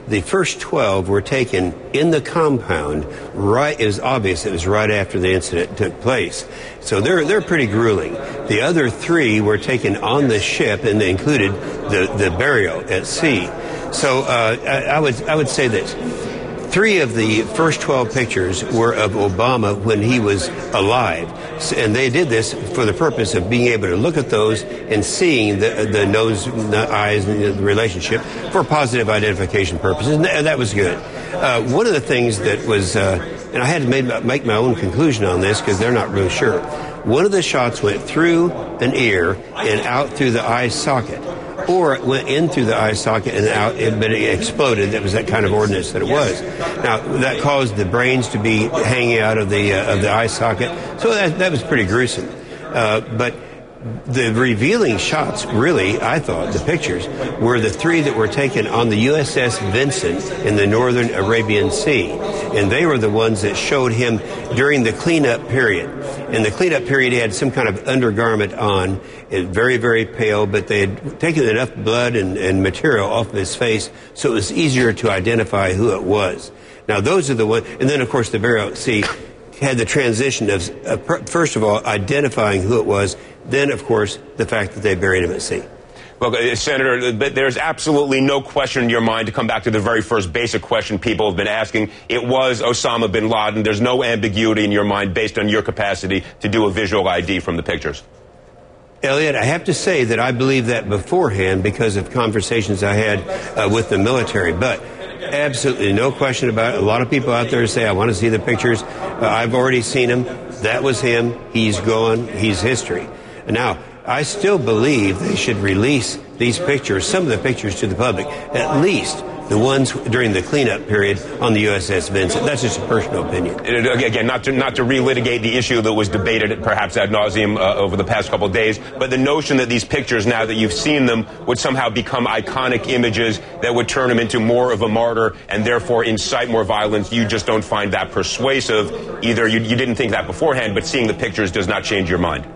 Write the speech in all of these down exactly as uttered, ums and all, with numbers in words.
The first twelve were taken in the compound. Right, it was obvious it was right after the incident took place. So they're they're pretty grueling. The other three were taken on the ship, and they included the, the burial at sea. So uh, I, I would I would say this. Three of the first twelve pictures were of Obama when he was alive. And they did this for the purpose of being able to look at those and seeing the, the nose, the eyes, and the relationship for positive identification purposes. And that, that was good. Uh, one of the things that was, uh, and I had to make, make my own conclusion on this because they're not real sure. One of the shots went through an ear and out through the eye socket. Or it went in through the eye socket and out, but it exploded. That was that kind of ordnance that it was. Now, that caused the brains to be hanging out of the uh, of the eye socket. So that, that was pretty gruesome. Uh, but the revealing shots, really, I thought, the pictures, were the three that were taken on the U S S Vincent in the northern Arabian Sea. And they were the ones that showed him during the cleanup period. In the cleanup period, he had some kind of undergarment on, very, very pale, but they had taken enough blood and, and material off of his face so it was easier to identify who it was. Now, those are the ones, and then, of course, the burial at sea had the transition of, uh, first of all, identifying who it was, then, of course, the fact that they buried him at sea. Well, uh, Senator, there's absolutely no question in your mind, to come back to the very first basic question people have been asking. It was Osama bin Laden. There's no ambiguity in your mind based on your capacity to do a visual I D from the pictures. Elliot, I have to say that I believed that beforehand because of conversations I had uh, with the military. But absolutely no question about it. A lot of people out there say, I want to see the pictures. Uh, I've already seen him. That was him. He's gone. He's history. Now, I still believe they should release these pictures, some of the pictures, to the public, at least the ones during the cleanup period on the U S S Vincent. That's just a personal opinion. Again, not to not to relitigate the issue that was debated perhaps ad nauseum uh, over the past couple of days, but the notion that these pictures, now that you've seen them, would somehow become iconic images that would turn him into more of a martyr and therefore incite more violence, you just don't find that persuasive. Either you, you didn't think that beforehand, but seeing the pictures does not change your mind.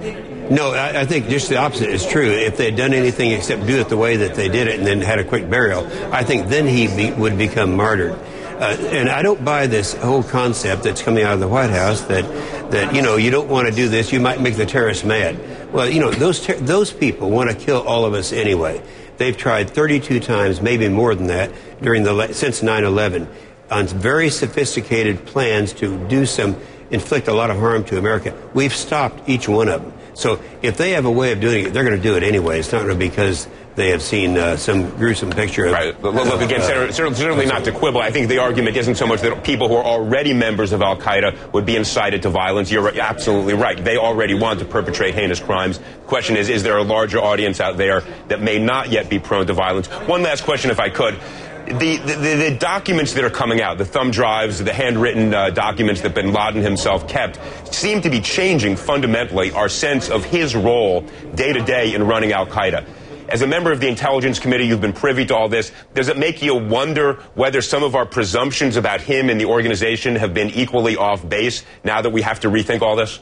No, I, I think just the opposite is true. If they had done anything except do it the way that they did it and then had a quick burial, I think then he be, would become martyred. Uh, and I don't buy this whole concept that's coming out of the White House that, that you know, you don't want to do this, you might make the terrorists mad. Well, you know, those ter- those people want to kill all of us anyway. They've tried thirty-two times, maybe more than that, during the since nine eleven, on very sophisticated plans to do some, inflict a lot of harm to America. We've stopped each one of them. So if they have a way of doing it, they're going to do it anyway. It's not going to be because they have seen uh, some gruesome picture of... Right. Look, look again, uh, Senator, certainly not to quibble. I think the argument isn't so much that people who are already members of al-Qaeda would be incited to violence. You're absolutely right. They already want to perpetrate heinous crimes. The question is, is there a larger audience out there that may not yet be prone to violence? One last question, if I could. The, the, the documents that are coming out, the thumb drives, the handwritten uh, documents that bin Laden himself kept, seem to be changing fundamentally our sense of his role day to day in running al-Qaeda. As a member of the Intelligence Committee, you've been privy to all this. Does it make you wonder whether some of our presumptions about him and the organization have been equally off base now that we have to rethink all this?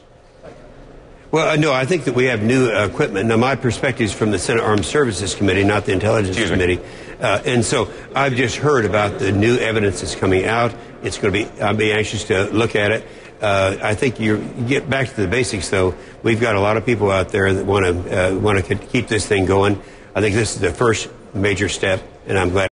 Well, no, I think that we have new uh, equipment. Now, my perspective is from the Senate Armed Services Committee, not the Intelligence Excuse Committee. Uh, and so I've just heard about the new evidence that's coming out. It's going to be, I'll be anxious to look at it. Uh, I think you get back to the basics, though. We've got a lot of people out there that want to uh, want to keep this thing going. I think this is the first major step, and I'm glad.